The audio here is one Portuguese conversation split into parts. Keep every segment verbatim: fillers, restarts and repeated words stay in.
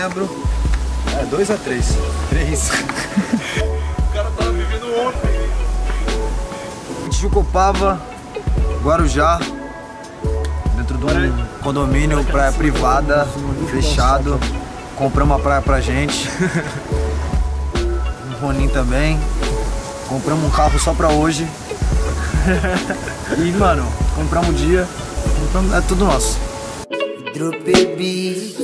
setembro. É, dois a três. três. O cara tava vivendo ontem. Chucopava, Guarujá, dentro de um condomínio, praia privada, fechado. Compramos uma praia pra gente. Um Ronin também. Compramos um carro só pra hoje. E, mano, compramos um dia. Compramos, é tudo nosso. Hidrobebi.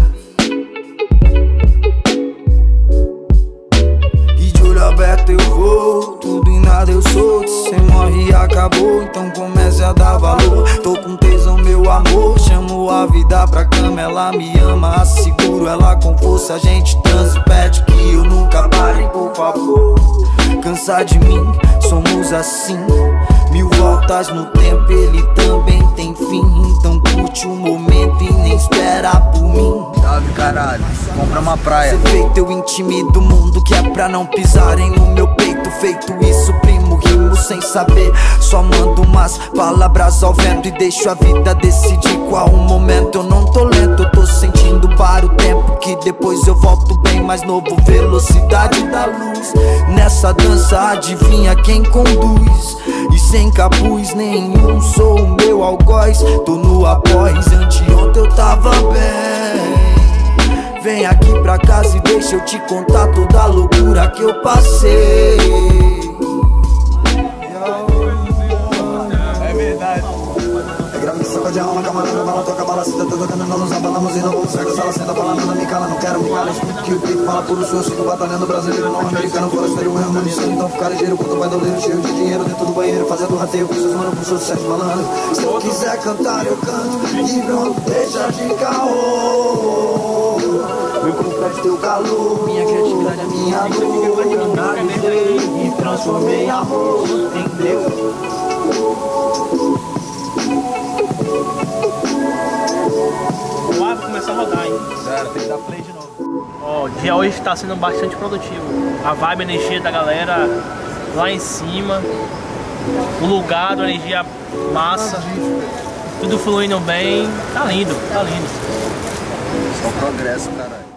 E de olho aberto eu vou, tudo e nada eu sou. Cê morre e acabou, então comece a dar valor. Tô com tesão, meu amor, chamo a vida pra cama. Ela me ama, asseguro ela com força. A gente transa e pede que eu nunca pare, por favor. Cansar de mim, somos assim. Mil voltas no tempo, ele também tem fim. Então curte o momento e nem espera por mim. Salve caralho, compra uma praia. Ser feito eu intimido o mundo, que é pra não pisarem no meu peito. Feito isso, primo, rimo sem saber. Só mando umas palavras ao vento e deixo a vida decidir qual o momento. Eu não tô lento, eu tô sentindo para o tempo, que depois eu volto bem mais novo. Velocidade da luz, nessa dança adivinha quem conduz. E sem capuz nenhum, sou o meu algoz. Tô no após, anteontem eu tava bem. Vem aqui pra casa e deixa eu te contar toda a loucura que eu passei. É verdade. É grave, saco de alma, camarada, bala, toca bala, cita, tô tocando na luz, abalamos e não vou sair da sala, senta, fala, não me cala, não quero me cala, escuta que o peito fala por o seu, sigo batalhando brasileiro, não americano, forasteiro, é harmonizando, então ficar ligeiro, puto bandoleiro, cheio de dinheiro dentro do banheiro, fazendo rateio com seus manos, com seus sete falando. Se eu quiser cantar, eu canto, e pronto, deixa de caô. Meu complexo, teu calor, minha criatividade é minha dor. Analisei e transformei em amor, entendeu? O ar vai começar a rodar, hein? Sério, tem que dar play de novo. Ó, o dia hoje está sendo bastante produtivo. A vibe, a energia da galera lá em cima. O lugar, a energia massa. Tudo fluindo bem. Tá lindo, tá lindo. Só progresso, caralho.